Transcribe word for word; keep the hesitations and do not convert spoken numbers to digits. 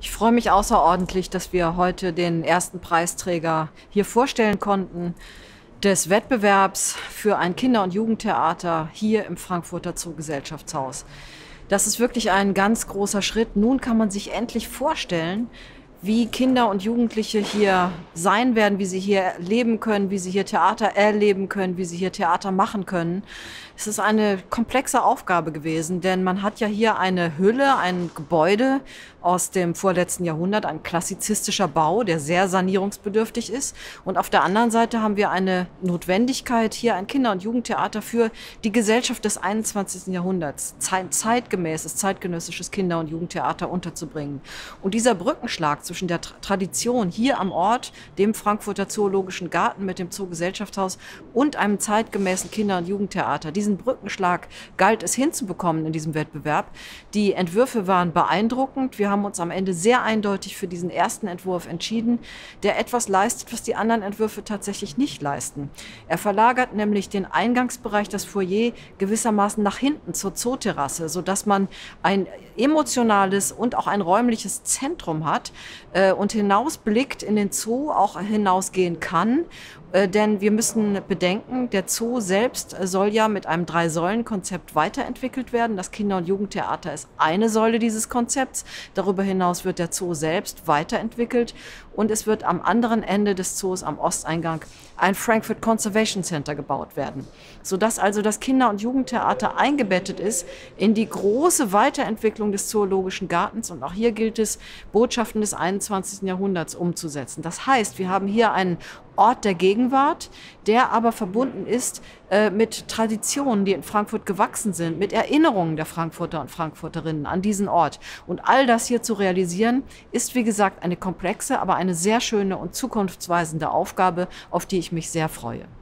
Ich freue mich außerordentlich, dass wir heute den ersten Preisträger hier vorstellen konnten des Wettbewerbs für ein Kinder- und Jugendtheater hier im Frankfurter Zoogesellschaftshaus. Das ist wirklich ein ganz großer Schritt. Nun kann man sich endlich vorstellen, wie Kinder und Jugendliche hier sein werden, wie sie hier leben können, wie sie hier Theater erleben können, wie sie hier Theater machen können. Es ist eine komplexe Aufgabe gewesen, denn man hat ja hier eine Hülle, ein Gebäude aus dem vorletzten Jahrhundert, ein klassizistischer Bau, der sehr sanierungsbedürftig ist. Und auf der anderen Seite haben wir eine Notwendigkeit, hier ein Kinder- und Jugendtheater für die Gesellschaft des einundzwanzigsten Jahrhunderts, zeitgemäßes, zeitgenössisches Kinder- und Jugendtheater unterzubringen. Und dieser Brückenschlag zwischen der Tradition hier am Ort, dem Frankfurter Zoologischen Garten mit dem Zoogesellschaftshaus und einem zeitgemäßen Kinder- und Jugendtheater, diesen Brückenschlag galt es hinzubekommen in diesem Wettbewerb. Die Entwürfe waren beeindruckend. Wir haben uns am Ende sehr eindeutig für diesen ersten Entwurf entschieden, der etwas leistet, was die anderen Entwürfe tatsächlich nicht leisten. Er verlagert nämlich den Eingangsbereich, das Foyer, gewissermaßen nach hinten zur Zooterrasse, sodass man ein emotionales und auch ein räumliches Zentrum hat äh, und hinausblickt in den Zoo, auch hinausgehen kann. Äh, denn wir müssen bedenken, der Zoo selbst soll ja mit einem Drei-Säulen-Konzept weiterentwickelt werden. Das Kinder- und Jugendtheater ist eine Säule dieses Konzepts. Darüber hinaus wird der Zoo selbst weiterentwickelt und es wird am anderen Ende des Zoos am Osteingang ein Frankfurt Conservation Center gebaut werden, sodass also das Kinder- und Jugendtheater eingebettet ist in die große Weiterentwicklung des Zoologischen Gartens. Und auch hier gilt es, Botschaften des einundzwanzigsten Jahrhunderts umzusetzen. Das heißt, wir haben hier einen Ort der Gegenwart, der aber verbunden ist äh, mit Traditionen, die in Frankfurt gewachsen sind, mit Erinnerungen der Frankfurter und Frankfurterinnen an diesen Ort. Und all das hier zu realisieren, ist wie gesagt eine komplexe, aber eine sehr schöne und zukunftsweisende Aufgabe, auf die ich mich sehr freue.